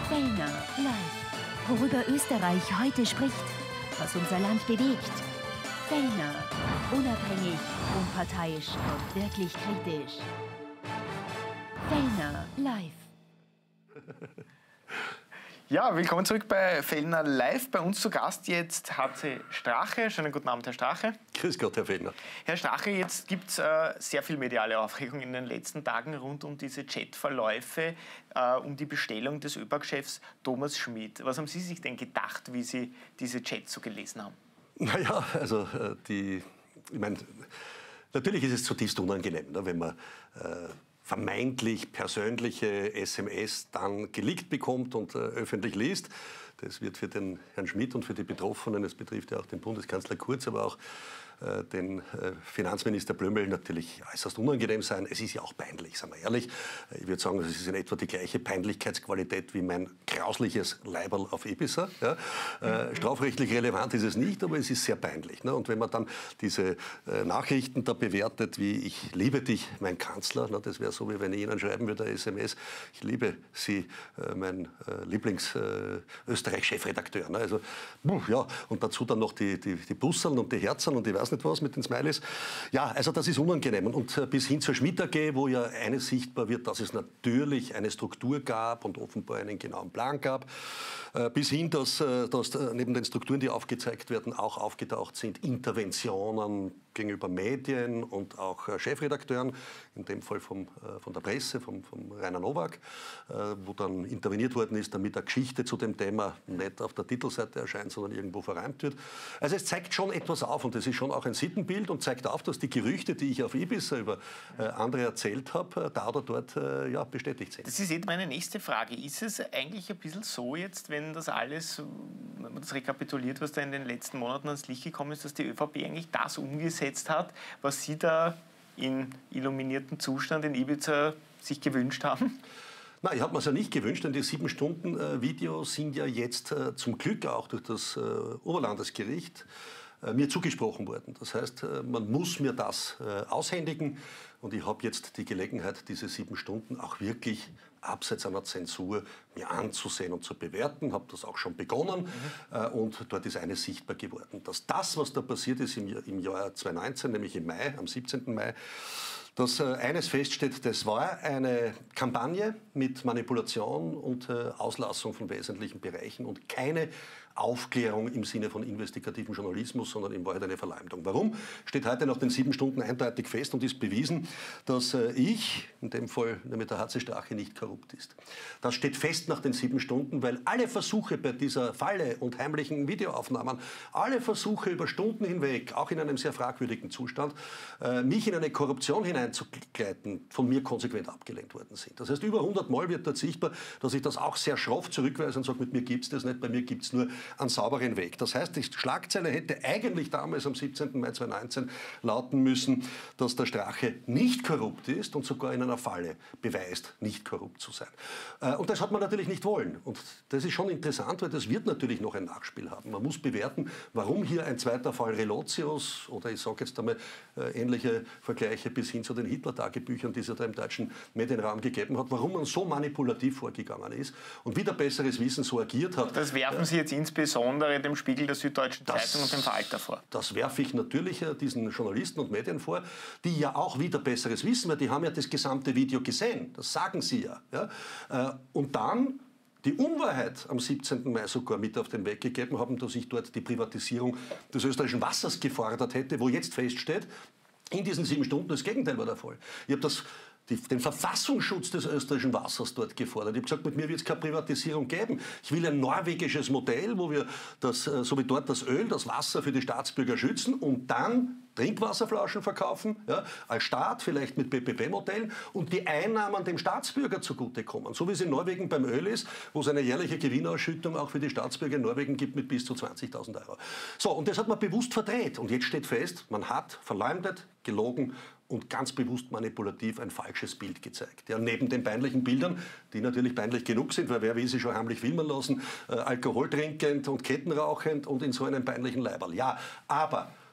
Fellner live. Worüber Österreich heute spricht, was unser Land bewegt. Fellner, unabhängig, unparteiisch und wirklich kritisch. Fellner live. Ja, willkommen zurück bei Fellner Live. Bei uns zu Gast jetzt HC Strache. Schönen guten Abend, Herr Strache. Grüß Gott, Herr Fellner. Herr Strache, jetzt gibt es sehr viel mediale Aufregung in den letzten Tagen rund um diese Chatverläufe, um die Bestellung des ÖBAG-Chefs Thomas Schmidt. Was haben Sie sich denn gedacht, wie Sie diese Chats so gelesen haben? Naja, also ich meine, natürlich ist es zutiefst unangenehm, ne, wenn man vermeintlich persönliche SMS dann geleakt bekommt und öffentlich liest. Das wird für den Herrn Schmidt und für die Betroffenen, das betrifft ja auch den Bundeskanzler Kurz, aber auch den Finanzminister Blömel natürlich äußerst unangenehm sein. Es ist ja auch peinlich, sagen wir ehrlich. Ich würde sagen, es ist in etwa die gleiche Peinlichkeitsqualität wie mein grausliches Leiberl auf Ibiza. Ja. Strafrechtlich relevant ist es nicht, aber es ist sehr peinlich. Ne? Und wenn man dann diese Nachrichten da bewertet, wie ich liebe dich, mein Kanzler, ne? Das wäre so, wie wenn ich Ihnen schreiben würde, SMS, ich liebe Sie, mein Lieblings-Österreich-Chefredakteur. Ne? Also, ja, und dazu dann noch die Busseln und die Herzen und ich weiß nicht was mit den Smileys. Ja, also das ist unangenehm. Und bis hin zur Schmidt AG, wo ja eines sichtbar wird, dass es natürlich eine Struktur gab und offenbar einen genauen Plan gab, bis hin, dass neben den Strukturen, die aufgezeigt werden, auch aufgetaucht sind Interventionen gegenüber Medien und auch Chefredakteuren, in dem Fall von der Presse, vom Rainer Nowak, wo dann interveniert worden ist, damit eine Geschichte zu dem Thema nicht auf der Titelseite erscheint, sondern irgendwo verreimt wird. Also es zeigt schon etwas auf und das ist schon auch ein Sittenbild und zeigt auf, dass die Gerüchte, die ich auf Ibiza über andere erzählt habe, da oder dort ja, bestätigt sind. Das ist jetzt meine nächste Frage. Ist es eigentlich ein bisschen so jetzt, wenn das alles, wenn man das rekapituliert, was da in den letzten Monaten ans Licht gekommen ist, dass die ÖVP eigentlich das umgesetzt hat, was Sie da in illuminiertem Zustand in Ibiza sich gewünscht haben? Nein, ich habe mir es ja nicht gewünscht, denn die 7-Stunden-Videos sind ja jetzt zum Glück auch durch das Oberlandesgericht mir zugesprochen worden. Das heißt, man muss mir das aushändigen und ich habe jetzt die Gelegenheit, diese 7 Stunden auch wirklich abseits einer Zensur mir anzusehen und zu bewerten. Habe das auch schon begonnen und dort ist eines sichtbar geworden, dass das, was da passiert ist im Jahr 2019, nämlich im Mai, am 17. Mai, dass eines feststeht, das war eine Kampagne mit Manipulation und Auslassung von wesentlichen Bereichen und keine Aufklärung im Sinne von investigativen Journalismus, sondern in Wahrheit eine Verleumdung. Warum? Steht heute nach den 7 Stunden eindeutig fest und ist bewiesen, dass ich, in dem Fall nämlich der HC Strache, nicht korrupt ist. Das steht fest nach den 7 Stunden, weil alle Versuche bei dieser Falle und heimlichen Videoaufnahmen, alle Versuche über Stunden hinweg, auch in einem sehr fragwürdigen Zustand, mich in eine Korruption hineinzugleiten, von mir konsequent abgelehnt worden sind. Das heißt, über 100 Mal wird dort sichtbar, dass ich das auch sehr schroff zurückweise und sage, mit mir gibt es das nicht, bei mir gibt es nur einen sauberen Weg. Das heißt, die Schlagzeile hätte eigentlich damals am 17. Mai 2019 lauten müssen, dass der Strache nicht korrupt ist und sogar in einer Falle beweist, nicht korrupt zu sein. Und das hat man natürlich nicht wollen. Und das ist schon interessant, weil das wird natürlich noch ein Nachspiel haben. Man muss bewerten, warum hier ein zweiter Fall Relotius oder ich sage jetzt einmal ähnliche Vergleiche bis hin zu den Hitler-Tagebüchern, die es ja da im deutschen Medienraum gegeben hat, warum man so manipulativ vorgegangen ist und wieder besseres Wissen so agiert hat. Das werfen Sie jetzt insbesondere dem Spiegel, der Süddeutschen Zeitung und dem Falter vor. Das werfe ich natürlich diesen Journalisten und Medien vor, die ja auch wieder besseres wissen, weil die haben ja das gesamte Video gesehen. Das sagen sie ja. Und dann die Unwahrheit am 17. Mai sogar mit auf den Weg gegeben haben, dass ich dort die Privatisierung des österreichischen Wassers gefordert hätte, wo jetzt feststeht, in diesen 7 Stunden das Gegenteil war der Fall. Ich habe den Verfassungsschutz des österreichischen Wassers dort gefordert. Ich habe gesagt, mit mir wird es keine Privatisierung geben. Ich will ein norwegisches Modell, wo wir so wie dort das Öl, das Wasser für die Staatsbürger schützen und dann Trinkwasserflaschen verkaufen, ja, als Staat, vielleicht mit PPP-Modellen und die Einnahmen dem Staatsbürger zugutekommen. So wie es in Norwegen beim Öl ist, wo es eine jährliche Gewinnausschüttung auch für die Staatsbürger in Norwegen gibt mit bis zu 20.000 Euro. So, und das hat man bewusst verdreht. Und jetzt steht fest, man hat verleumdet, gelogen und ganz bewusst manipulativ ein falsches Bild gezeigt. Ja, neben den peinlichen Bildern, die natürlich peinlich genug sind, weil wer will sich schon heimlich filmen lassen, Alkohol trinkend und kettenrauchend und in so einem peinlichen Leiberl. Ja, aber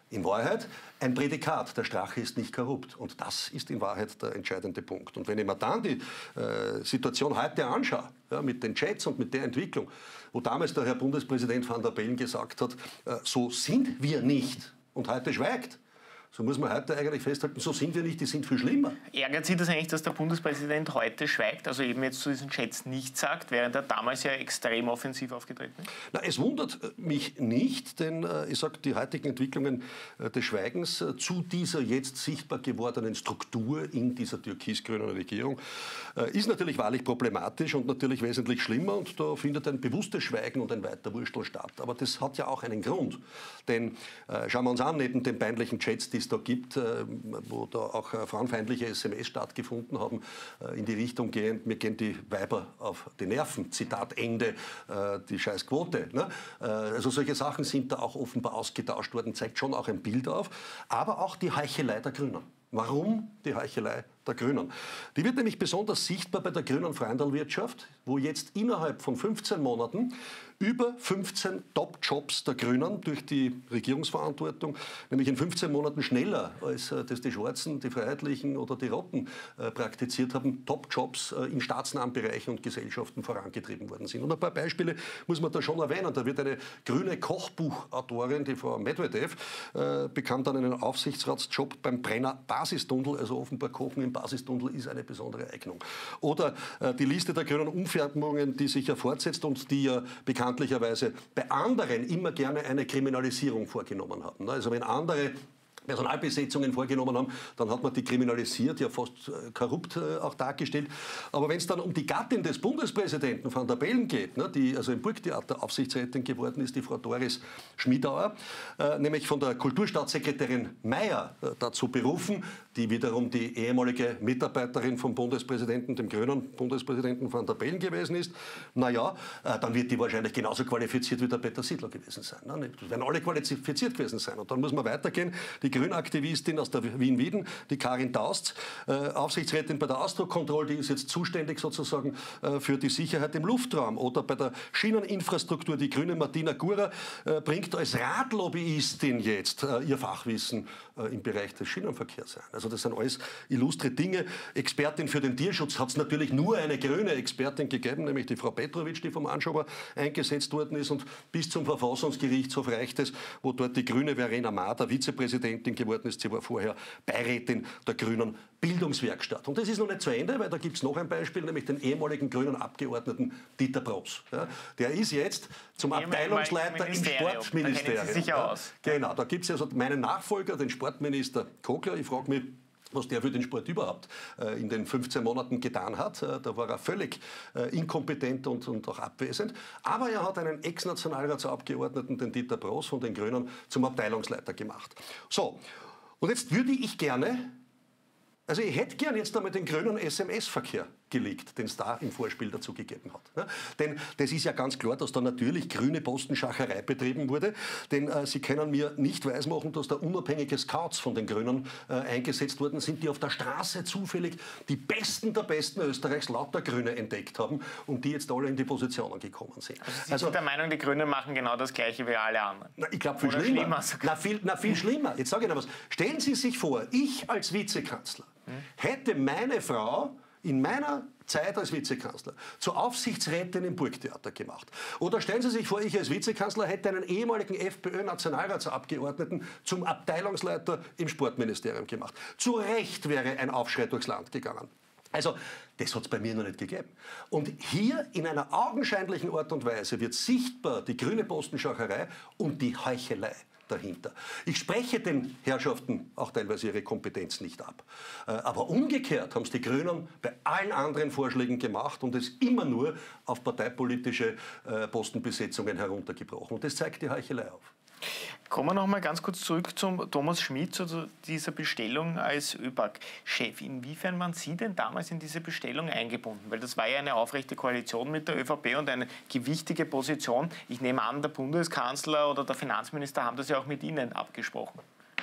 In Wahrheit ein Prädikat, der Strache ist nicht korrupt. Und das ist in Wahrheit der entscheidende Punkt. Und wenn ich mir dann die Situation heute anschaue, ja, mit den Chats und mit der Entwicklung, wo damals der Herr Bundespräsident Van der Bellen gesagt hat, so sind wir nicht und heute schweigt, so muss man heute eigentlich festhalten, so sind wir nicht, die sind viel schlimmer. Ärgert Sie das eigentlich, dass der Bundespräsident heute schweigt, also eben jetzt zu diesen Chats nichts sagt, während er damals ja extrem offensiv aufgetreten ist? Na, es wundert mich nicht, denn ich sage, die heutigen Entwicklungen des Schweigens zu dieser jetzt sichtbar gewordenen Struktur in dieser türkis-grünen Regierung ist natürlich wahrlich problematisch und natürlich wesentlich schlimmer und da findet ein bewusstes Schweigen und ein Weiterwursteln statt. Aber das hat ja auch einen Grund, denn schauen wir uns an, neben den peinlichen Chats, die es da gibt, wo da auch frauenfeindliche SMS stattgefunden haben, in die Richtung gehend, mir gehen die Weiber auf die Nerven, Zitat Ende, die Scheißquote. Ne? Also solche Sachen sind da auch offenbar ausgetauscht worden, zeigt schon auch ein Bild auf, aber auch die Heuchelei der Grünen. Warum die Heuchelei der Grünen? Die wird nämlich besonders sichtbar bei der grünen Freundalwirtschaft, wo jetzt innerhalb von 15 Monaten über 15 Top-Jobs der Grünen durch die Regierungsverantwortung, nämlich in 15 Monaten schneller, als das die Schwarzen, die Freiheitlichen oder die Roten praktiziert haben, Top-Jobs in staatsnahen Bereichen und Gesellschaften vorangetrieben worden sind. Und ein paar Beispiele muss man da schon erwähnen. Da wird eine grüne Kochbuchautorin, die Frau Medvedev, bekam dann einen Aufsichtsratsjob beim Brenner Basistunnel, also offenbar Kochen im Basistunnel ist eine besondere Eignung. Oder die Liste der grünen Umfärbungen, die sich ja fortsetzt und die ja bekanntlicherweise bei anderen immer gerne eine Kriminalisierung vorgenommen haben. Also wenn andere Personalbesetzungen vorgenommen haben, dann hat man die kriminalisiert, ja fast korrupt auch dargestellt. Aber wenn es dann um die Gattin des Bundespräsidenten Van der Bellen geht, ne, die also im Burgtheater Aufsichtsrätin geworden ist, die Frau Doris Schmiedauer, nämlich von der Kulturstaatssekretärin Mayer dazu berufen, die wiederum die ehemalige Mitarbeiterin vom Bundespräsidenten, dem grünen Bundespräsidenten Van der Bellen gewesen ist, naja, dann wird die wahrscheinlich genauso qualifiziert wie der Peter Siedler gewesen sein. Ne? Die werden alle qualifiziert gewesen sein. Und dann muss man weitergehen. Die Grünaktivistin aus der Wien-Wieden, die Karin Taust, Aufsichtsrätin bei der Ausdruckkontrolle, die ist jetzt zuständig sozusagen für die Sicherheit im Luftraum. Oder bei der Schieneninfrastruktur, die grüne Martina Gura bringt als Radlobbyistin jetzt ihr Fachwissen im Bereich des Schienenverkehrs ein. Also das sind alles illustre Dinge. Expertin für den Tierschutz hat es natürlich nur eine grüne Expertin gegeben, nämlich die Frau Petrovic, die vom Anschober eingesetzt worden ist. Und bis zum Verfassungsgerichtshof reicht es, wo dort die grüne Verena Mader Vizepräsidentin geworden ist. Sie war vorher Beirätin der grünen Bildungswerkstatt. Und das ist noch nicht zu Ende, weil da gibt es noch ein Beispiel, nämlich den ehemaligen grünen Abgeordneten Dieter Bross. Ja, der ist jetzt zum Abteilungsleiter im Sportministerium. Da kennen Sie sich ja aus. Genau, da gibt es also meinen Nachfolger, den Sportminister Kogler. Ich frage mich, was der für den Sport überhaupt in den 15 Monaten getan hat. Da war er völlig inkompetent und auch abwesend. Aber er hat einen Ex-Nationalratsabgeordneten, den Dieter Bross von den Grünen, zum Abteilungsleiter gemacht. So, und jetzt würde ich gerne, also ich hätte gern jetzt einmal den grünen SMS-Verkehr gelegt, den es da im Vorspiel dazu gegeben hat. Ja, denn das ist ja ganz klar, dass da natürlich grüne Postenschacherei betrieben wurde. Denn Sie können mir nicht weismachen, dass da unabhängige Scouts von den Grünen eingesetzt worden sind, die auf der Straße zufällig die Besten der Besten Österreichs lauter Grüne entdeckt haben und die jetzt alle in die Positionen gekommen sind. Also Sie sind der Meinung, die Grünen machen genau das Gleiche wie alle anderen? Na, ich glaube, viel schlimmer. Viel schlimmer. Jetzt sage ich noch was. Stellen Sie sich vor, ich als Vizekanzler hätte meine Frau in meiner Zeit als Vizekanzler zur Aufsichtsrätin im Burgtheater gemacht. Oder stellen Sie sich vor, ich als Vizekanzler hätte einen ehemaligen FPÖ-Nationalratsabgeordneten zum Abteilungsleiter im Sportministerium gemacht. Zu Recht wäre ein Aufschrei durchs Land gegangen. Also, das hat es bei mir noch nicht gegeben. Und hier in einer augenscheinlichen Art und Weise wird sichtbar die grüne Postenschacherei und die Heuchelei dahinter. Ich spreche den Herrschaften auch teilweise ihre Kompetenz nicht ab. Aber umgekehrt haben es die Grünen bei allen anderen Vorschlägen gemacht und es immer nur auf parteipolitische Postenbesetzungen heruntergebrochen. Und das zeigt die Heuchelei auf. Kommen wir noch mal ganz kurz zurück zum Thomas Schmidt, zu dieser Bestellung als ÖBAG-Chef. Inwiefern waren Sie denn damals in diese Bestellung eingebunden? Weil das war ja eine aufrechte Koalition mit der ÖVP und eine gewichtige Position. Ich nehme an, der Bundeskanzler oder der Finanzminister haben das ja auch mit Ihnen abgesprochen.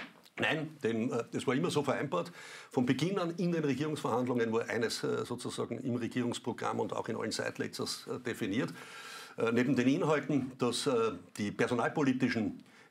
Nein, denn das war immer so vereinbart. Von Beginn an in den Regierungsverhandlungen war eines sozusagen im Regierungsprogramm und auch in allen Sideletters definiert. Neben den Inhalten, dass die personalpolitischen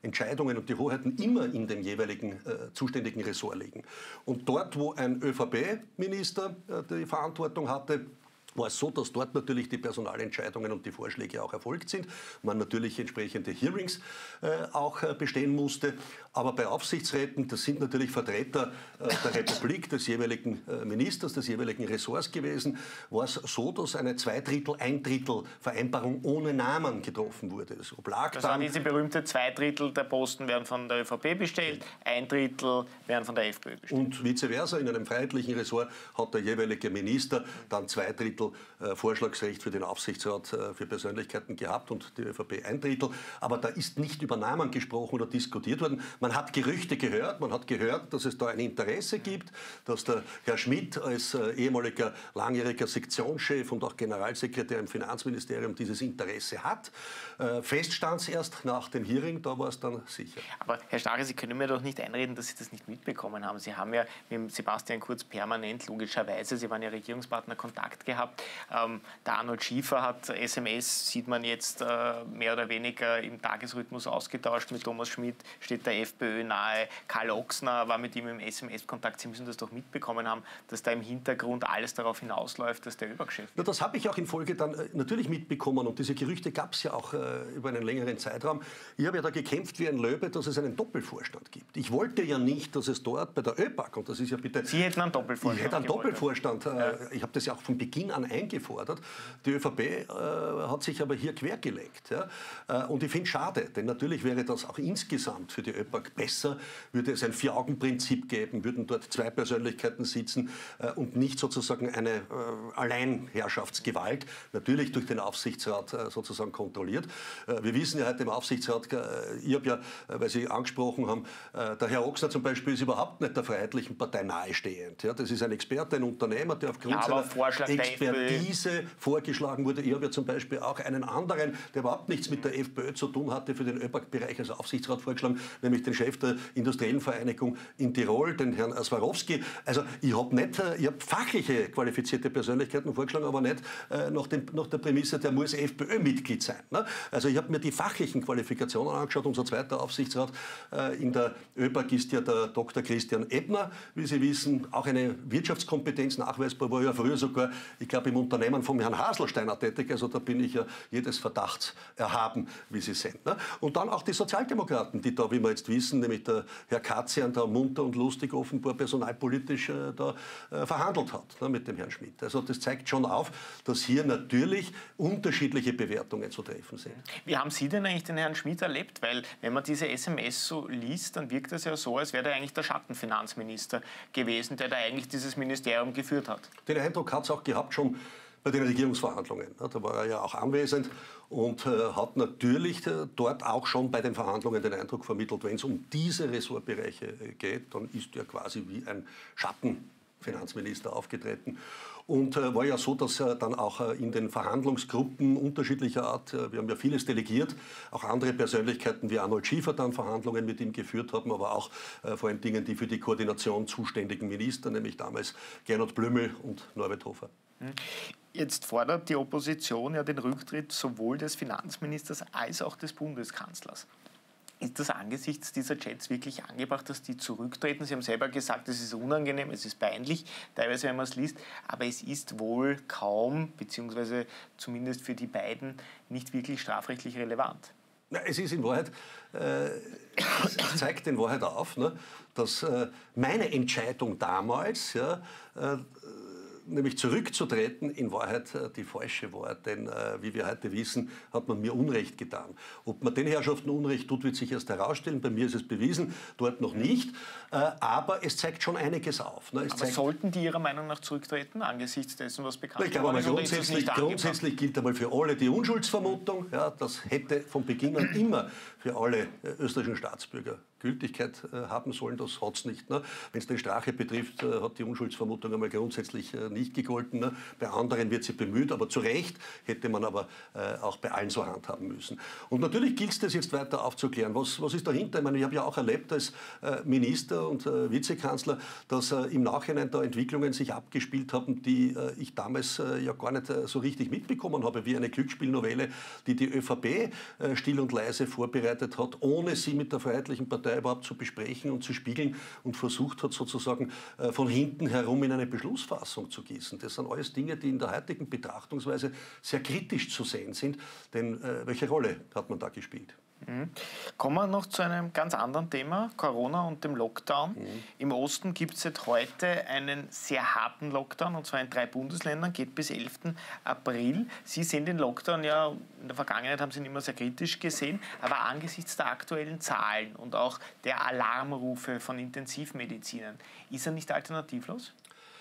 Entscheidungen und die Hoheiten immer in dem jeweiligen zuständigen Ressort liegen. Und dort, wo ein ÖVP-Minister die Verantwortung hatte, war es so, dass dort natürlich die Personalentscheidungen und die Vorschläge auch erfolgt sind. Man natürlich entsprechende Hearings auch bestehen musste. Aber bei Aufsichtsräten, das sind natürlich Vertreter der Republik, des jeweiligen Ministers, des jeweiligen Ressorts gewesen, war es so, dass eine Zweidrittel-, Eindrittel-Vereinbarung ohne Namen getroffen wurde. Das oblag das war diese berühmte 2/3 der Posten werden von der ÖVP bestellt, 1/3 werden von der FPÖ bestellt. Und vice versa, in einem freiheitlichen Ressort hat der jeweilige Minister dann 2/3 Vorschlagsrecht für den Aufsichtsrat für Persönlichkeiten gehabt und die ÖVP 1/3. Aber da ist nicht über Namen gesprochen oder diskutiert worden. Man hat Gerüchte gehört, man hat gehört, dass es da ein Interesse gibt, dass der Herr Schmidt als ehemaliger langjähriger Sektionschef und auch Generalsekretär im Finanzministerium dieses Interesse hat. Fest stand es erst nach dem Hearing, da war es dann sicher. Aber Herr Stachel, Sie können mir doch nicht einreden, dass Sie das nicht mitbekommen haben. Sie haben ja mit Sebastian Kurz permanent, logischerweise, Sie waren ja Regierungspartner, Kontakt gehabt. Der Arnold Schiefer hat SMS, sieht man jetzt, mehr oder weniger im Tagesrhythmus ausgetauscht mit Thomas Schmidt, steht der FPÖ nahe. Karl Ochsner war mit ihm im SMS-Kontakt. Sie müssen das doch mitbekommen haben, dass da im Hintergrund alles darauf hinausläuft, dass der Übergeschäft. Ja, das habe ich auch in Folge dann natürlich mitbekommen und diese Gerüchte gab es ja auch über einen längeren Zeitraum. Ich habe ja da gekämpft wie ein Löwe, dass es einen Doppelvorstand gibt. Ich wollte ja nicht, dass es dort bei der ÖPAC, und das ist ja bitte... Sie hätten einen Doppelvorstand. Ich hätte einen Doppelvorstand. Ja. Ich habe das ja auch von Beginn an eingefordert. Die ÖVP hat sich aber hier quergelegt. Ja? Und ich finde es schade, denn natürlich wäre das auch insgesamt für die ÖPAC besser, würde es ein Vier-Augen-Prinzip geben, würden dort zwei Persönlichkeiten sitzen und nicht sozusagen eine Alleinherrschaftsgewalt, natürlich durch den Aufsichtsrat sozusagen kontrolliert. Wir wissen ja heute im Aufsichtsrat, ich habe ja, weil Sie angesprochen haben, der Herr Ochsner zum Beispiel ist überhaupt nicht der Freiheitlichen Partei nahestehend. Ja? Das ist ein Experte, ein Unternehmer, der aufgrund seiner Expertise vorgeschlagen wurde. Ich habe ja zum Beispiel auch einen anderen, der überhaupt nichts mit der FPÖ zu tun hatte, für den ÖPAC-Bereich als Aufsichtsrat vorgeschlagen, nämlich den Chef der Industriellen Vereinigung in Tirol, den Herrn Swarovski. Also ich habe fachliche qualifizierte Persönlichkeiten vorgeschlagen, aber nicht nach der Prämisse, der muss FPÖ-Mitglied sein. Ne? Also ich habe mir die fachlichen Qualifikationen angeschaut. Unser zweiter Aufsichtsrat in der ÖPAC ist ja der Dr. Christian Ebner, wie Sie wissen, auch eine Wirtschaftskompetenz nachweisbar, war ja früher sogar, ich glaube, im Unternehmen vom Herrn Haselsteiner tätig, also da bin ich ja jedes Verdachts erhaben, wie Sie sehen. Ne? Und dann auch die Sozialdemokraten, die da, wie wir jetzt wissen, nämlich der Herr Katzian da munter und lustig offenbar personalpolitisch da verhandelt hat, ne, mit dem Herrn Schmidt. Also das zeigt schon auf, dass hier natürlich unterschiedliche Bewertungen zu treffen sind. Wie haben Sie denn eigentlich den Herrn Schmidt erlebt? Weil wenn man diese SMS so liest, dann wirkt das ja so, als wäre er eigentlich der Schattenfinanzminister gewesen, der da eigentlich dieses Ministerium geführt hat. Den Eindruck hat es auch gehabt schon bei den Regierungsverhandlungen. Da war er ja auch anwesend und hat natürlich dort auch schon bei den Verhandlungen den Eindruck vermittelt, wenn es um diese Ressortbereiche geht, dann ist er quasi wie ein Schattenfinanzminister aufgetreten. Und war ja so, dass er dann auch in den Verhandlungsgruppen unterschiedlicher Art, wir haben ja vieles delegiert, auch andere Persönlichkeiten wie Arnold Schiefer dann Verhandlungen mit ihm geführt haben, aber auch vor allem Dingen die für die Koordination zuständigen Minister, nämlich damals Gernot Blümel und Norbert Hofer. Jetzt fordert die Opposition ja den Rücktritt sowohl des Finanzministers als auch des Bundeskanzlers. Ist das angesichts dieser Chats wirklich angebracht, dass die zurücktreten? Sie haben selber gesagt, es ist unangenehm, es ist peinlich, teilweise, wenn man es liest, aber es ist wohl kaum, beziehungsweise zumindest für die beiden, nicht wirklich strafrechtlich relevant. Es ist in Wahrheit, es zeigt in Wahrheit auf, ne, dass meine Entscheidung damals, ja, nämlich zurückzutreten, in Wahrheit die falsche war. Denn wie wir heute wissen, hat man mir Unrecht getan. Ob man den Herrschaften Unrecht tut, wird sich erst herausstellen. Bei mir ist es bewiesen, dort noch nicht. Aber es zeigt schon einiges auf. Ne? Aber sollten die Ihrer Meinung nach zurücktreten, angesichts dessen, was bekannt ist? Ich glaube, grundsätzlich gilt einmal für alle die Unschuldsvermutung. Ja, das hätte von Beginn an immer für alle österreichischen Staatsbürger Gültigkeit haben sollen. Das hat es nicht. Ne? Wenn es den Strache betrifft, hat die Unschuldsvermutung einmal grundsätzlich nicht gegolten. Ne? Bei anderen wird sie bemüht, aber zu Recht hätte man aber auch bei allen so handhaben müssen. Und natürlich gilt es, das jetzt weiter aufzuklären. Was ist dahinter? Ich meine, ich habe ja auch erlebt als Minister und Vizekanzler, dass im Nachhinein da Entwicklungen sich abgespielt haben, die ich damals ja gar nicht so richtig mitbekommen habe, wie eine Glücksspielnovelle, die die ÖVP still und leise vorbereitet hat, ohne sie mit der Freiheitlichen Partei überhaupt zu besprechen und zu spiegeln und versucht hat, sozusagen von hinten herum in eine Beschlussfassung zu gießen. Das sind alles Dinge, die in der heutigen Betrachtungsweise sehr kritisch zu sehen sind. Denn welche Rolle hat man da gespielt? Kommen wir noch zu einem ganz anderen Thema, Corona und dem Lockdown. Im Osten gibt es seit heute einen sehr harten Lockdown, und zwar in 3 Bundesländern, geht bis 11. April. Sie sehen den Lockdown ja, in der Vergangenheit haben Sie ihn immer sehr kritisch gesehen, aber angesichts der aktuellen Zahlen und auch der Alarmrufe von Intensivmedizinern, ist er nicht alternativlos?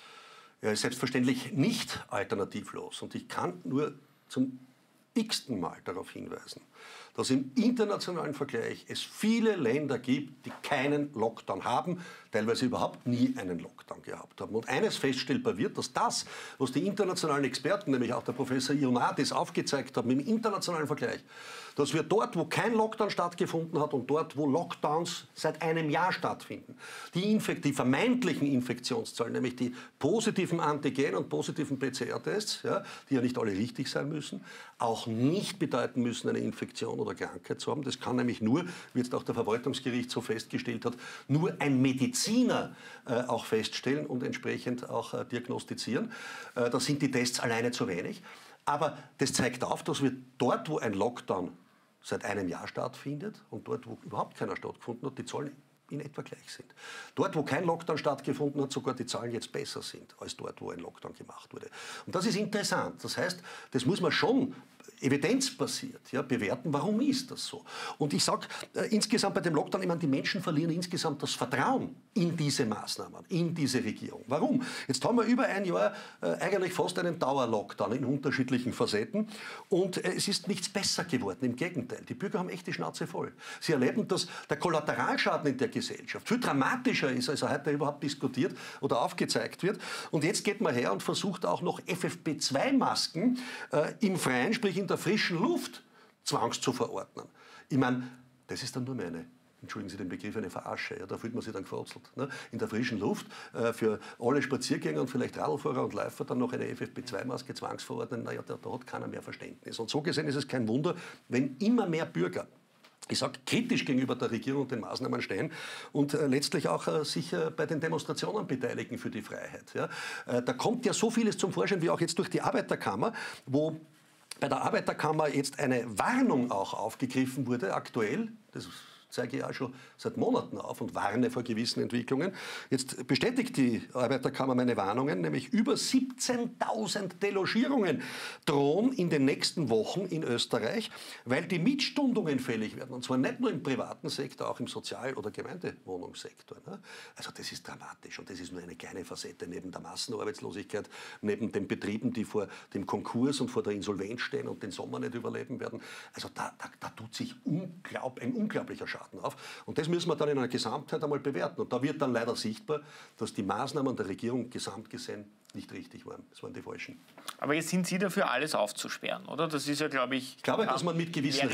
Er ist selbstverständlich nicht alternativlos. Und ich kann nur zum x-ten Mal darauf hinweisen, dass im internationalen Vergleich es viele Länder gibt, die keinen Lockdown haben, teilweise überhaupt nie einen Lockdown gehabt haben. Und eines feststellbar wird, dass das, was die internationalen Experten, nämlich auch der Professor Ioannidis, aufgezeigt haben im internationalen Vergleich, dass wir dort, wo kein Lockdown stattgefunden hat und dort, wo Lockdowns seit einem Jahr stattfinden, die vermeintlichen Infektionszahlen, nämlich die positiven Antigen- und positiven PCR-Tests, ja, die ja nicht alle richtig sein müssen, auch nicht bedeuten müssen, eine Infektion oder Krankheit zu haben. Das kann nämlich nur, wie jetzt auch der Verwaltungsgerichtshof festgestellt hat, nur ein Mediziner auch feststellen und entsprechend auch diagnostizieren. Da sind die Tests alleine zu wenig. Aber das zeigt auf, dass wir dort, wo ein Lockdown seit einem Jahr stattfindet und dort, wo überhaupt keiner stattgefunden hat, die Zahlen in etwa gleich sind. Dort, wo kein Lockdown stattgefunden hat, sogar die Zahlen jetzt besser sind, als dort, wo ein Lockdown gemacht wurde. Und das ist interessant. Das heißt, das muss man schon evidenzbasiert bewerten, warum ist das so. Und ich sage insgesamt bei dem Lockdown, ich meine, die Menschen verlieren insgesamt das Vertrauen in diese Maßnahmen, in diese Regierung. Warum? Jetzt haben wir über ein Jahr eigentlich fast einen Dauerlockdown in unterschiedlichen Facetten und es ist nichts besser geworden, im Gegenteil. Die Bürger haben echt die Schnauze voll. Sie erleben, dass der Kollateralschaden in der Gesellschaft viel dramatischer ist, als er heute überhaupt diskutiert oder aufgezeigt wird. Und jetzt geht man her und versucht auch noch FFP2-Masken im Freien, sprich in der frischen Luft, zwangs zu verordnen. Ich meine, das ist dann nur meine, entschuldigen Sie den Begriff, eine Verarsche. Ja, da fühlt man sich dann gefrotzelt. Ne? In der frischen Luft für alle Spaziergänger und vielleicht Radlfahrer und Läufer dann noch eine FFP2-Maske zwangsverordnen. Naja, da hat keiner mehr Verständnis. Und so gesehen ist es kein Wunder, wenn immer mehr Bürger, ich sage, kritisch gegenüber der Regierung und den Maßnahmen stehen und letztlich auch sich bei den Demonstrationen beteiligen für die Freiheit. Ja. Da kommt ja so vieles zum Vorschein, wie auch jetzt durch die Arbeiterkammer, wo bei der Arbeiterkammer jetzt eine Warnung auch aufgegriffen wurde, aktuell. Das zeige ich auch schon seit Monaten auf und warne vor gewissen Entwicklungen. Jetzt bestätigt die Arbeiterkammer meine Warnungen, nämlich über 17.000 Delogierungen drohen in den nächsten Wochen in Österreich, weil die Mietstundungen fällig werden. Und zwar nicht nur im privaten Sektor, auch im Sozial- oder Gemeindewohnungssektor. Ne? Also das ist dramatisch und das ist nur eine kleine Facette neben der Massenarbeitslosigkeit, neben den Betrieben, die vor dem Konkurs und vor der Insolvenz stehen und den Sommer nicht überleben werden. Also da tut sich ein unglaublicher Schaden auf. Und das müssen wir dann in einer Gesamtheit einmal bewerten. Und da wird dann leider sichtbar, dass die Maßnahmen der Regierung gesamt gesehen nicht richtig waren. Das waren die falschen. Aber jetzt sind Sie dafür, alles aufzusperren, oder? Das ist ja, glaube ich... Ich glaube, dass man mit gewissen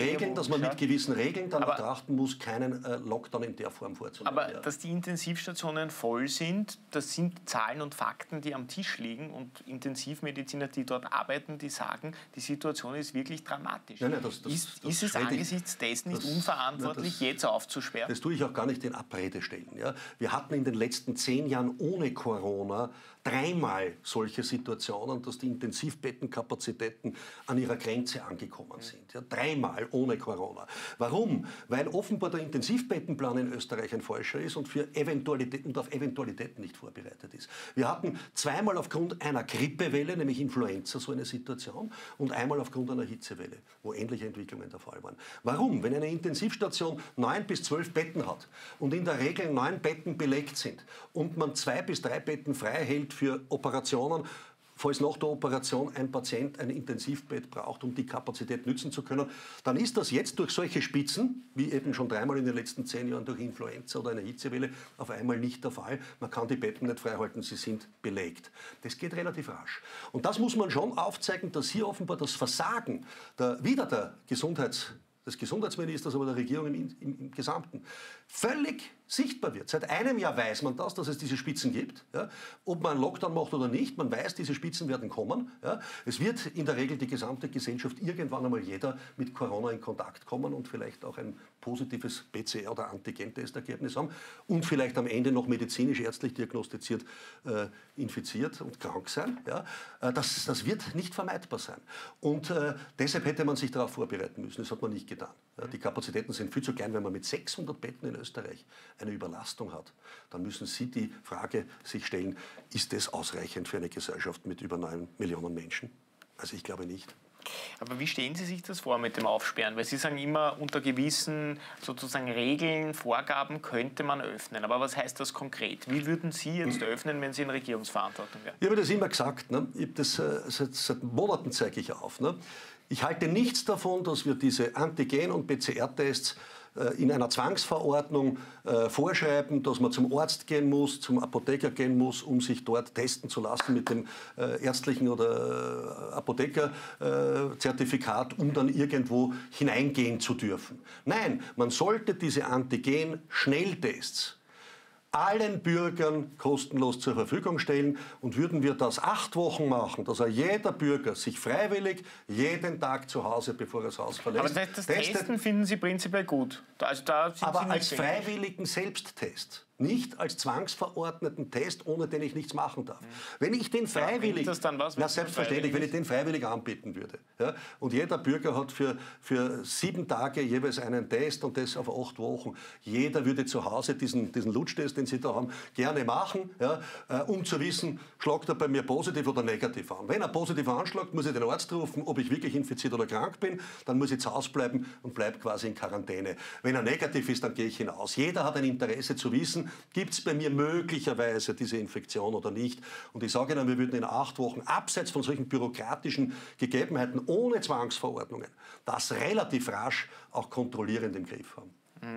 Regeln dann betrachten muss, keinen Lockdown in der Form vorzunehmen. Aber dass die Intensivstationen voll sind, das sind Zahlen und Fakten, die am Tisch liegen. Und Intensivmediziner, die dort arbeiten, die sagen, die Situation ist wirklich dramatisch. Nein, ist es angesichts dessen nicht unverantwortlich, jetzt aufzusperren? Das tue ich auch gar nicht in Abrede stellen. Ja? Wir hatten in den letzten 10 Jahren ohne Corona 3-mal solche Situationen, dass die Intensivbettenkapazitäten an ihrer Grenze angekommen sind. Ja, 3-mal ohne Corona. Warum? Weil offenbar der Intensivbettenplan in Österreich ein falscher ist und auf Eventualitäten nicht vorbereitet ist. Wir hatten 2-mal aufgrund einer Grippewelle, nämlich Influenza, so eine Situation und einmal aufgrund einer Hitzewelle, wo ähnliche Entwicklungen der Fall waren. Warum? Wenn eine Intensivstation 9 bis 12 Betten hat und in der Regel 9 Betten belegt sind und man 2 bis 3 Betten frei hält für Operationen falls nach der Operation ein Patient ein Intensivbett braucht, um die Kapazität nützen zu können, dann ist das jetzt durch solche Spitzen, wie eben schon dreimal in den letzten 10 Jahren durch Influenza oder eine Hitzewelle, auf einmal nicht der Fall. Man kann die Betten nicht freihalten, sie sind belegt. Das geht relativ rasch. Und das muss man schon aufzeigen, dass hier offenbar das Versagen des Gesundheitsministers, aber der Regierung im Gesamten völlig sichtbar wird. Seit einem Jahr weiß man das, dass es diese Spitzen gibt. Ja. Ob man einen Lockdown macht oder nicht, man weiß, diese Spitzen werden kommen. Ja. Es wird in der Regel die gesamte Gesellschaft irgendwann einmal jeder mit Corona in Kontakt kommen und vielleicht auch ein positives PCR- oder Antigen-Testergebnis haben und vielleicht am Ende noch medizinisch, ärztlich diagnostiziert infiziert und krank sein. Ja. Das wird nicht vermeidbar sein. Und deshalb hätte man sich darauf vorbereiten müssen. Das hat man nicht getan. Ja. Die Kapazitäten sind viel zu klein, wenn man mit 600 Betten in Österreich eine Überlastung hat, dann müssen Sie die Frage sich stellen, ist das ausreichend für eine Gesellschaft mit über 9 Millionen Menschen? Also ich glaube nicht. Aber wie stellen Sie sich das vor mit dem Aufsperren? Weil Sie sagen immer, unter gewissen sozusagen Regeln, Vorgaben könnte man öffnen. Aber was heißt das konkret? Wie würden Sie jetzt öffnen, wenn Sie in Regierungsverantwortung wären? Ich habe das immer gesagt. Ne? Ich habe das, seit Monaten zeige ich auf. Ne? Ich halte nichts davon, dass wir diese Antigen- und PCR-Tests in einer Zwangsverordnung vorschreiben, dass man zum Arzt gehen muss, zum Apotheker gehen muss, um sich dort testen zu lassen mit dem ärztlichen oder Apothekerzertifikat, um dann irgendwo hineingehen zu dürfen. Nein, man sollte diese Antigen-Schnelltests allen Bürgern kostenlos zur Verfügung stellen. Und würden wir das 8 Wochen machen, dass jeder Bürger sich freiwillig jeden Tag zu Hause, bevor er das Haus verlässt, aber das Testen finden Sie prinzipiell gut. Also da sind aber Sie als freiwilligen Selbsttest. Nicht als zwangsverordneten Test, ohne den ich nichts machen darf. Wenn ich den freiwillig, selbstverständlich, wenn ich den freiwillig anbieten würde, ja, und jeder Bürger hat für 7 Tage jeweils einen Test und das auf 8 Wochen, jeder würde zu Hause diesen Lutschtest, den Sie da haben, gerne machen, ja, um zu wissen, schlagt er bei mir positiv oder negativ an. Wenn er positiv anschlägt, muss ich den Arzt rufen, ob ich wirklich infiziert oder krank bin, dann muss ich zu Hause bleiben und bleibe quasi in Quarantäne. Wenn er negativ ist, dann gehe ich hinaus. Jeder hat ein Interesse zu wissen, gibt es bei mir möglicherweise diese Infektion oder nicht. Und ich sage Ihnen, wir würden in 8 Wochen, abseits von solchen bürokratischen Gegebenheiten, ohne Zwangsverordnungen, das relativ rasch auch kontrollierend im Griff haben.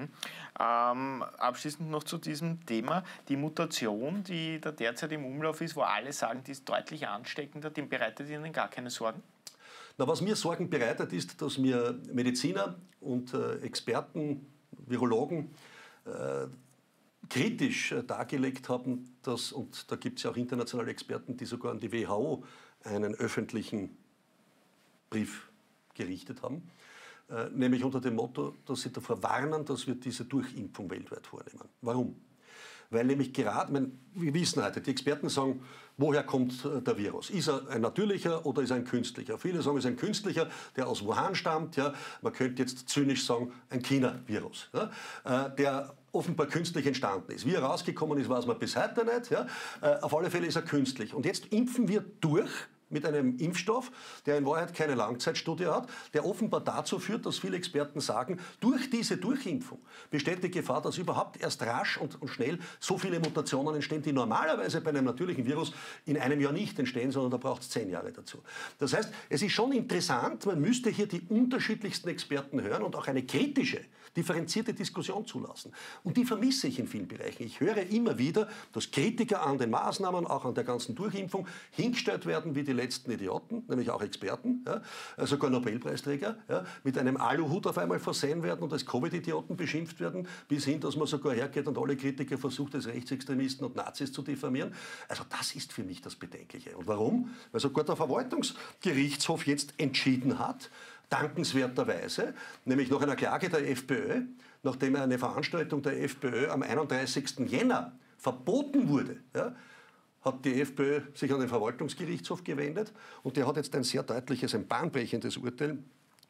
Abschließend noch zu diesem Thema. Die Mutation, die da derzeit im Umlauf ist, wo alle sagen, die ist deutlich ansteckender, dem bereitet Ihnen gar keine Sorgen? Na, was mir Sorgen bereitet, ist, dass mir Mediziner und Experten, Virologen, kritisch dargelegt haben, dass, und da gibt es ja auch internationale Experten, die sogar an die WHO einen öffentlichen Brief gerichtet haben, nämlich unter dem Motto, dass sie davor warnen, dass wir diese Durchimpfung weltweit vornehmen. Warum? Weil nämlich gerade, wir wissen heute, die Experten sagen, woher kommt der Virus? Ist er ein natürlicher oder ist er ein künstlicher? Viele sagen, es ist ein künstlicher, der aus Wuhan stammt. Ja. Man könnte jetzt zynisch sagen, ein China-Virus, ja, der offenbar künstlich entstanden ist. Wie er rausgekommen ist, weiß man bis heute nicht. Ja. Auf alle Fälle ist er künstlich. Und jetzt impfen wir durch mit einem Impfstoff, der in Wahrheit keine Langzeitstudie hat, der offenbar dazu führt, dass viele Experten sagen, durch diese Durchimpfung besteht die Gefahr, dass überhaupt erst rasch und schnell so viele Mutationen entstehen, die normalerweise bei einem natürlichen Virus in einem Jahr nicht entstehen, sondern da braucht es 10 Jahre dazu. Das heißt, es ist schon interessant, man müsste hier die unterschiedlichsten Experten hören und auch eine kritische, differenzierte Diskussion zulassen. Und die vermisse ich in vielen Bereichen. Ich höre immer wieder, dass Kritiker an den Maßnahmen, auch an der ganzen Durchimpfung, hingestellt werden wie die letzten Idioten, nämlich auch Experten, ja, sogar Nobelpreisträger, ja, mit einem Aluhut auf einmal versehen werden und als Covid-Idioten beschimpft werden, bis hin, dass man sogar hergeht und alle Kritiker versucht, als Rechtsextremisten und Nazis zu diffamieren. Also das ist für mich das Bedenkliche. Und warum? Weil sogar der Verwaltungsgerichtshof jetzt entschieden hat, dankenswerterweise, nämlich nach einer Klage der FPÖ, nachdem eine Veranstaltung der FPÖ am 31. Jänner verboten wurde, ja, hat die FPÖ sich an den Verwaltungsgerichtshof gewendet und der hat jetzt ein sehr deutliches, ein bahnbrechendes Urteil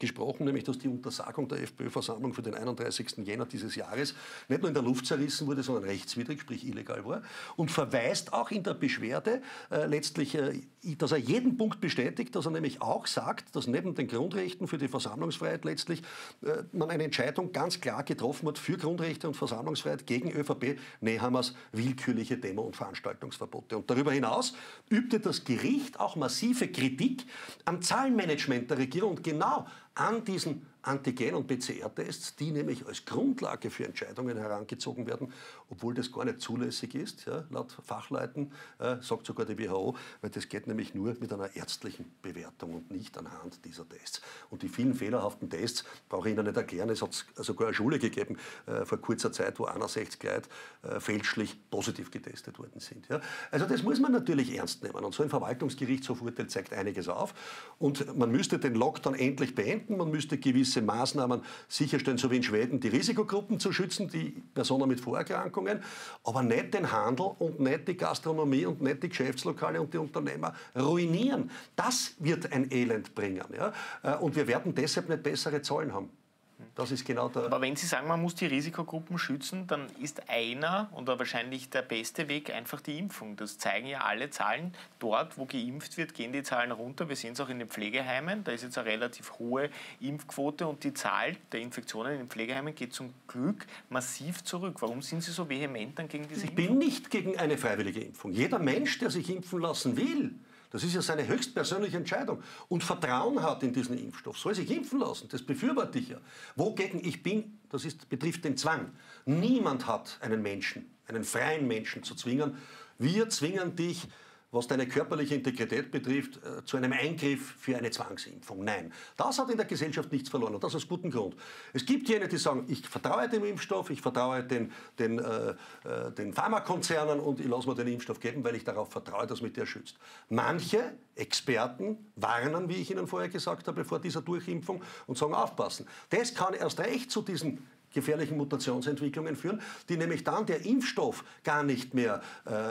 gesprochen, nämlich dass die Untersagung der FPÖ-Versammlung für den 31. Jänner dieses Jahres nicht nur in der Luft zerrissen wurde, sondern rechtswidrig, sprich illegal war, und verweist auch in der Beschwerde letztlich, dass er jeden Punkt bestätigt, dass er nämlich auch sagt, dass neben den Grundrechten für die Versammlungsfreiheit letztlich man eine Entscheidung ganz klar getroffen hat für Grundrechte und Versammlungsfreiheit gegen ÖVP Nehammers willkürliche Demo- und Veranstaltungsverbote. Und darüber hinaus übte das Gericht auch massive Kritik am Zahlenmanagement der Regierung und genau an diesen Antigen- und PCR-Tests, die nämlich als Grundlage für Entscheidungen herangezogen werden, obwohl das gar nicht zulässig ist, ja, laut Fachleuten, sagt sogar die WHO, weil das geht nämlich nur mit einer ärztlichen Bewertung und nicht anhand dieser Tests. Und die vielen fehlerhaften Tests brauche ich Ihnen nicht erklären. Es hat sogar eine Schule gegeben vor kurzer Zeit, wo 61 Leute fälschlich positiv getestet worden sind. Ja. Also das muss man natürlich ernst nehmen. Und so ein Verwaltungsgerichtshofurteil zeigt einiges auf. Und man müsste den Lockdown endlich beenden. Man müsste gewisse Maßnahmen sicherstellen, so wie in Schweden, die Risikogruppen zu schützen, die Personen mit Vorerkrankungen, aber nicht den Handel und nicht die Gastronomie und nicht die Geschäftslokale und die Unternehmer ruinieren. Das wird ein Elend bringen. Ja? Und wir werden deshalb nicht bessere Zahlen haben. Das ist genau der. Aber wenn Sie sagen, man muss die Risikogruppen schützen, dann ist einer oder wahrscheinlich der beste Weg einfach die Impfung. Das zeigen ja alle Zahlen. Dort, wo geimpft wird, gehen die Zahlen runter. Wir sehen es auch in den Pflegeheimen. Da ist jetzt eine relativ hohe Impfquote und die Zahl der Infektionen in den Pflegeheimen geht zum Glück massiv zurück. Warum sind Sie so vehement dann gegen diese Impfung? Ich bin nicht gegen eine freiwillige Impfung. Jeder Mensch, der sich impfen lassen will, das ist ja seine höchstpersönliche Entscheidung, und Vertrauen hat in diesen Impfstoff, soll sich impfen lassen. Das befürworte ich ja. Wogegen ich bin, das betrifft den Zwang. Niemand hat einen Menschen, einen freien Menschen zu zwingen. Wir zwingen dich, was deine körperliche Integrität betrifft, zu einem Eingriff für eine Zwangsimpfung. Nein, das hat in der Gesellschaft nichts verloren und das aus gutem Grund. Es gibt jene, die sagen, ich vertraue dem Impfstoff, ich vertraue den Pharmakonzernen und ich lasse mir den Impfstoff geben, weil ich darauf vertraue, dass mich der schützt. Manche Experten warnen, wie ich Ihnen vorher gesagt habe, vor dieser Durchimpfung und sagen, aufpassen. Das kann erst recht zu diesen gefährlichen Mutationsentwicklungen führen, die nämlich dann der Impfstoff gar nicht mehr,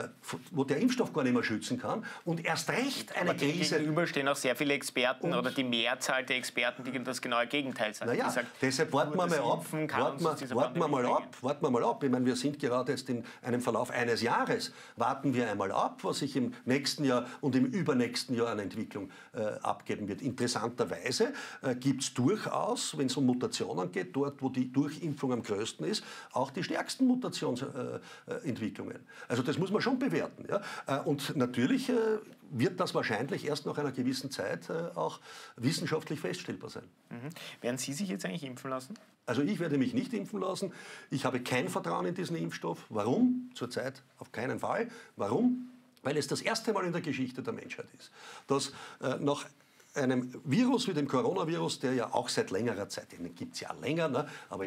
wo der Impfstoff gar nicht mehr schützen kann und erst recht eine Krise. Gegenüber stehen auch sehr viele Experten oder die Mehrzahl der Experten, die das genaue Gegenteil sagen. Naja, deshalb warten wir mal ab. Ich meine, wir sind gerade jetzt in einem Verlauf eines Jahres. Warten wir einmal ab, was sich im nächsten Jahr und im übernächsten Jahr an Entwicklung abgeben wird. Interessanterweise gibt es durchaus, wenn es um Mutationen geht, dort, wo die Durchimpfung am größten ist, auch die stärksten Mutationsentwicklungen. Also das muss man schon bewerten. Ja? Und natürlich wird das wahrscheinlich erst nach einer gewissen Zeit auch wissenschaftlich feststellbar sein. Werden Sie sich jetzt eigentlich impfen lassen? Also ich werde mich nicht impfen lassen. Ich habe kein Vertrauen in diesen Impfstoff. Warum? Zurzeit auf keinen Fall. Warum? Weil es das erste Mal in der Geschichte der Menschheit ist, dass nach einem Virus wie dem Coronavirus, der ja auch seit längerer Zeit, den gibt es ja länger, ne? aber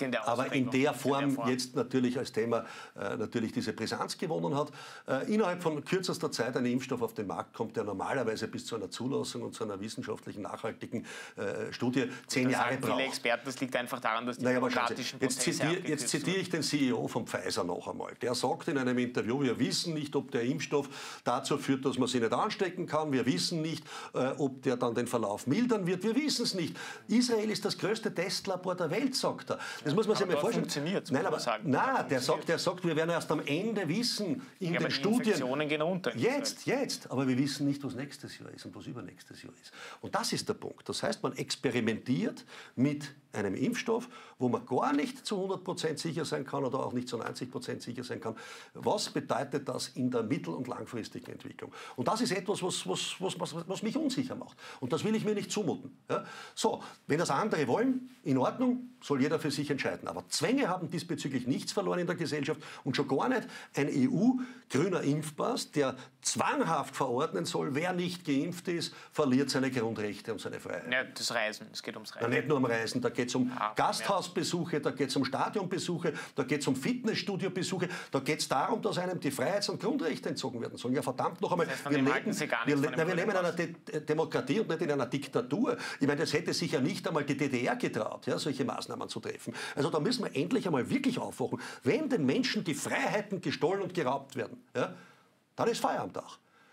in der Form jetzt natürlich als Thema natürlich diese Brisanz gewonnen hat, innerhalb von kürzester Zeit ein Impfstoff auf den Markt kommt, der normalerweise bis zu einer Zulassung und zu einer wissenschaftlichen, nachhaltigen Studie 10 Jahre braucht. Viele Experten, das liegt einfach daran, dass die demokratischen Prozesse Jetzt zitiere ich den CEO von Pfizer noch einmal. Der sagt in einem Interview, wir wissen nicht, ob der Impfstoff dazu führt, dass man sich nicht anstecken kann. Wir wissen nicht, ob der dann den Verlauf mildern wird. Wir wissen es nicht. Israel ist das größte Testlabor der Welt, sagt er. Das muss man sich mal vorstellen. Funktioniert, nein, aber der sagt, wir werden erst am Ende wissen, in den Studien. Infektionen gehen runter. Jetzt. Aber wir wissen nicht, was nächstes Jahr ist und was übernächstes Jahr ist. Und das ist der Punkt. Das heißt, man experimentiert mit einem Impfstoff, wo man gar nicht zu 100% sicher sein kann oder auch nicht zu 90% sicher sein kann. Was bedeutet das in der mittel- und langfristigen Entwicklung? Und das ist etwas, was mich unsicher macht. Und das will ich mir nicht zumuten. Ja? So, wenn das andere wollen, in Ordnung, soll jeder für sich entscheiden. Aber Zwänge haben diesbezüglich nichts verloren in der Gesellschaft und schon gar nicht ein EU-grüner Impfpass, der zwanghaft verordnen soll, wer nicht geimpft ist, verliert seine Grundrechte und seine Freiheit. Ja, das Reisen, es geht ums Reisen. Na, nicht nur um Reisen, da geht es um Gasthausbesuche, da geht es um Stadionbesuche, da geht es um Fitnessstudiobesuche, da geht es darum, dass einem die Freiheits- und Grundrechte entzogen werden sollen. Ja, verdammt noch einmal, das heißt, wir leben in einer Demokratie und nicht in einer Diktatur. Ich meine, das hätte sich ja nicht einmal die DDR getraut, ja, solche Maßnahmen zu treffen. Also da müssen wir endlich einmal wirklich aufwachen. Wenn den Menschen die Freiheiten gestohlen und geraubt werden, ja, dann ist Feierabend auch.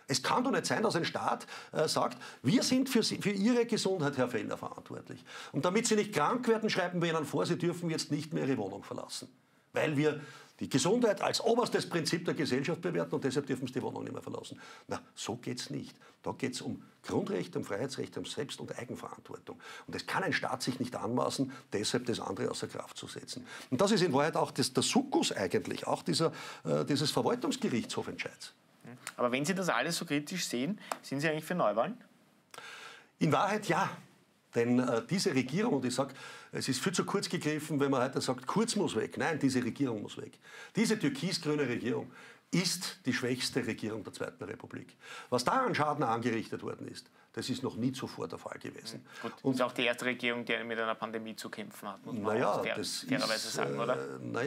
Es kann doch nicht sein, dass ein Staat sagt, wir sind für Ihre Gesundheit, Herr Fellner, verantwortlich. Und damit Sie nicht krank werden, schreiben wir Ihnen vor, Sie dürfen jetzt nicht mehr Ihre Wohnung verlassen. Weil wir die Gesundheit als oberstes Prinzip der Gesellschaft bewerten und deshalb dürfen Sie die Wohnung nicht mehr verlassen. Na, so geht's nicht. Da geht's um Grundrechte, um Freiheitsrechte, um Selbst- und Eigenverantwortung. Und das kann ein Staat sich nicht anmaßen, deshalb das andere außer Kraft zu setzen. Und das ist in Wahrheit auch der Sukkus eigentlich, auch dieses Verwaltungsgerichtshofentscheids. Aber wenn Sie das alles so kritisch sehen, sind Sie eigentlich für Neuwahlen? In Wahrheit ja. Denn diese Regierung, und ich sage, es ist viel zu kurz gegriffen, wenn man heute sagt, Kurz muss weg. Nein, diese Regierung muss weg. Diese türkis-grüne Regierung ist die schwächste Regierung der Zweiten Republik. Was da an Schaden angerichtet worden ist, das ist noch nie zuvor der Fall gewesen. Gut, und ist auch die erste Regierung, die mit einer Pandemie zu kämpfen hat, muss man fairerweise sagen, oder?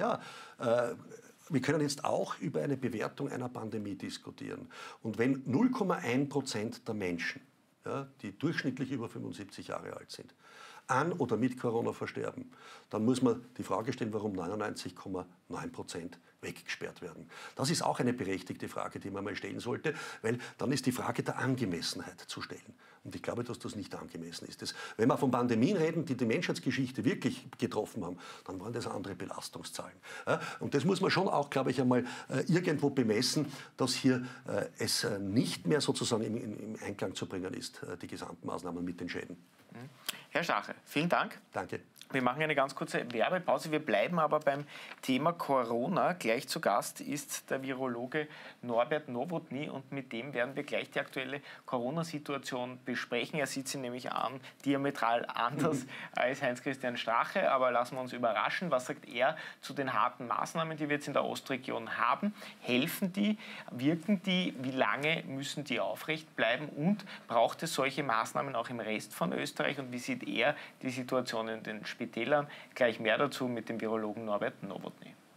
Wir können jetzt auch über eine Bewertung einer Pandemie diskutieren. Und wenn 0,1% der Menschen, ja, die durchschnittlich über 75 Jahre alt sind, an oder mit Corona versterben, dann muss man die Frage stellen, warum 99,9% weggesperrt werden. Das ist auch eine berechtigte Frage, die man mal stellen sollte, weil dann ist die Frage der Angemessenheit zu stellen. Und ich glaube, dass das nicht angemessen ist. Wenn wir von Pandemien reden, die die Menschheitsgeschichte wirklich getroffen haben, dann waren das andere Belastungszahlen. Ja, und das muss man schon auch, glaube ich, einmal irgendwo bemessen, dass hier es nicht mehr sozusagen im Einklang zu bringen ist, die Gesamtmaßnahmen mit den Schäden. Herr Strache, vielen Dank. Danke. Wir machen eine ganz kurze Werbepause. Wir bleiben aber beim Thema Corona. Gleich zu Gast ist der Virologe Norbert Nowotny und mit dem werden wir gleich die aktuelle Corona-Situation besprechen. Er sieht sie nämlich an, diametral anders als Heinz-Christian Strache. Aber lassen wir uns überraschen. Was sagt er zu den harten Maßnahmen, die wir jetzt in der Ostregion haben? Helfen die? Wirken die? Wie lange müssen die aufrecht bleiben? Und braucht es solche Maßnahmen auch im Rest von Österreich? Und wie sieht er die Situation in den Spitälern? Gleich mehr dazu mit dem Virologen Norbert Nowotny.